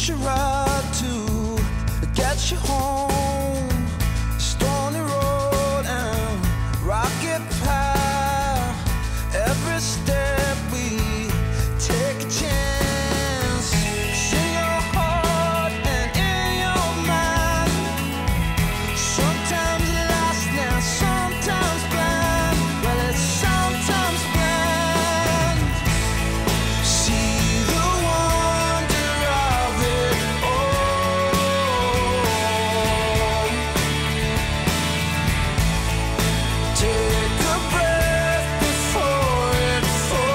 hitch a ride to get you home. Stony road and rocket path. Every step we take a chance. It's in your heart and in your mind. Sometimes it lasts now, sometimes blind. Well, it's sometimes blind. See the wonder of it all. Take a breath before it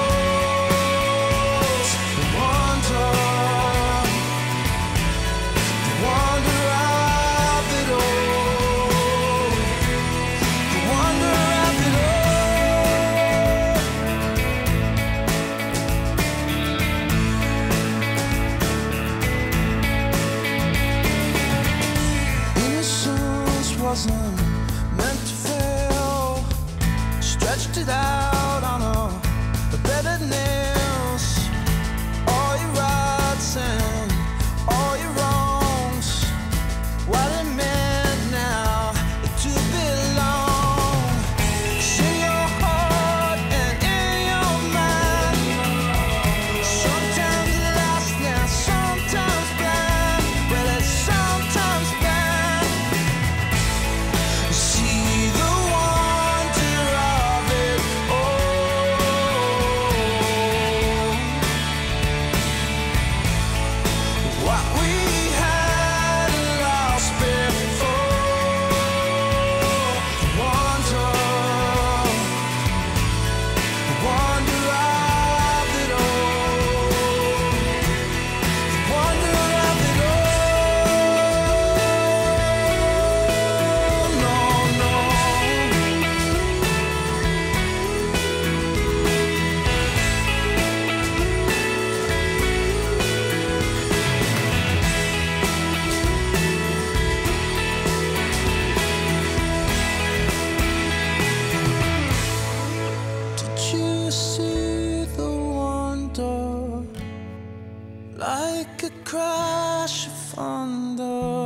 falls. The wonder of it all. The wonder of it all. Innocence wasn't meant to fail. Stretched it out on a bed of nails. All your rights and all your wrongs. What it meant now to belong. It's in your heart and in your mind. Sometimes it lasts now, sometimes blind. Well, it's sometimes blind. See the wonder of it all. What we had lost before. The wonder of it all. The wonder of it all. No, no. Did you see the wonder? Like a crash of thunder.